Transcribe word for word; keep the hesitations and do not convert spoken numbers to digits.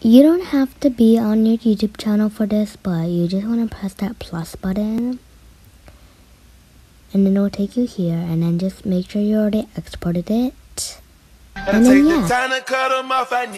You don't have to be on your YouTube channel for this, but you just want to press that plus button. And then it'll take you here, and then just make sure you already exported it. And then yeah.